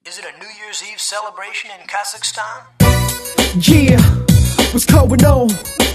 Is it a New Year's Eve celebration in Kazakhstan? Yeah, what's going on?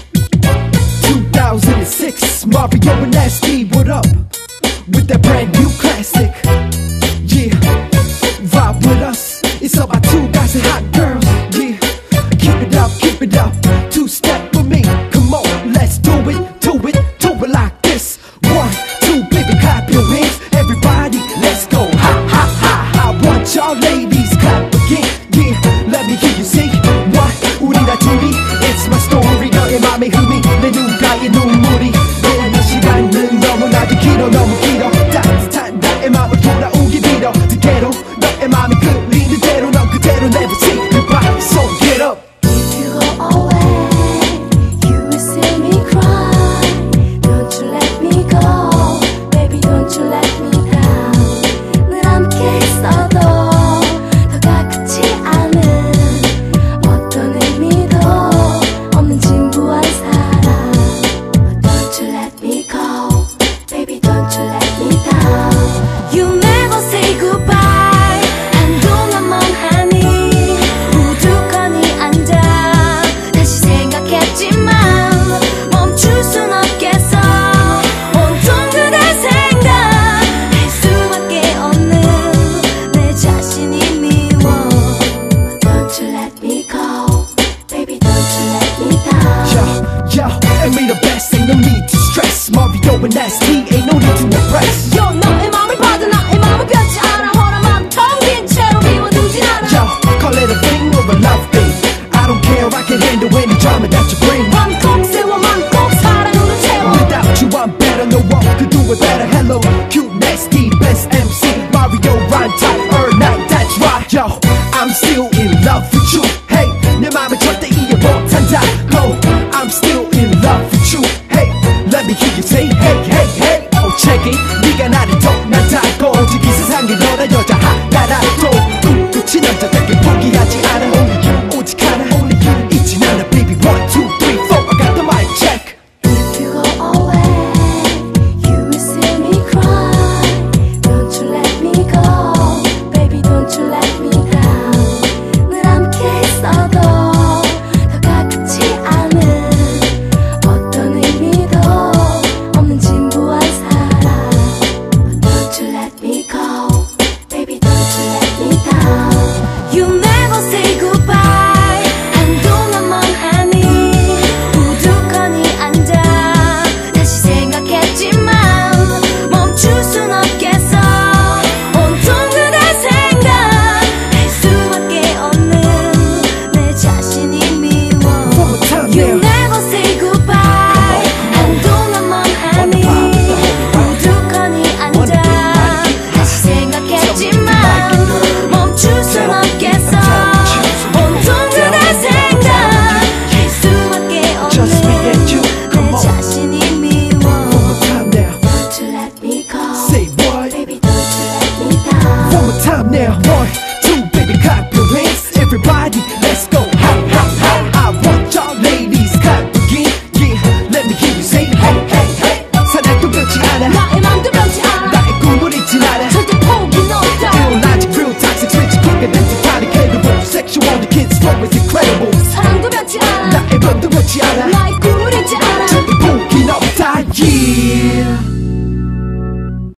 2006, Mario and Nasty, what up? With that brand new classic. Yeah, vibe with us. It's about two guys and hot girls. Yeah, keep it up. Two-step with me. Come on, let's do it like this. 1, 2, baby, clap your hands. Everybody, let's go. Ha, ha, ha. I want y'all ladies clap again. Yeah, let me hear you say what? 우리가 둘이 It's my story. 너의 맘에 흠이 내 눈가에 눈물이 내 시간은 너무나도 길어 너무 길어. 따뜻한 나의 맘을 돌아오기 빌어. Together 너의 맘이 끌리는 대로 넌 그대로 never say goodbye. So get up. If you go away, you will see me cry. Don't you let me go, baby, don't you let me down. 늘 함께 있어도 더 가깝지 않은 어떤 의미도 없는 진부한 사랑. Don't you let me go, baby, don't you let me down. You never say goodbye. 한동안 멍하니 우두커니 앉아 다시 생각했지만 멈출 순 없겠어. 온통 그댈 생각할 수밖에 없는 내 자신이 미워. Don't you let me go, baby, don't you let me down. Yo, and we the best, ain't no need to stress. Mario and Nasty, ain't no need to impress. Yo, 너의 맘을 받아 나의 맘은 변치 않아. 허나 맘 텅 빈 채로 비워두진 않아. Yo, call it a thing or a love thing. I don't care, I can handle any drama that you bring. 맘꼭 세워 맘꼭 사랑으로 채워. Without you I'm better, no one could do it better. Hello, cute, nasty, best MC Mario, rhyme type, night, that's right. Yo, I'm still in love with you.